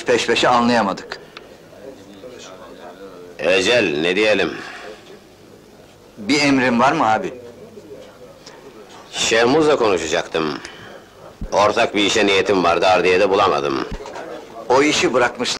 peş peşe anlayamadık. Ecel, ne diyelim? Bir emrin var mı abi? Şehmuz'la konuşacaktım. Ortak bir işe niyetim vardı, ardiyede bulamadım. O işi bırakmış.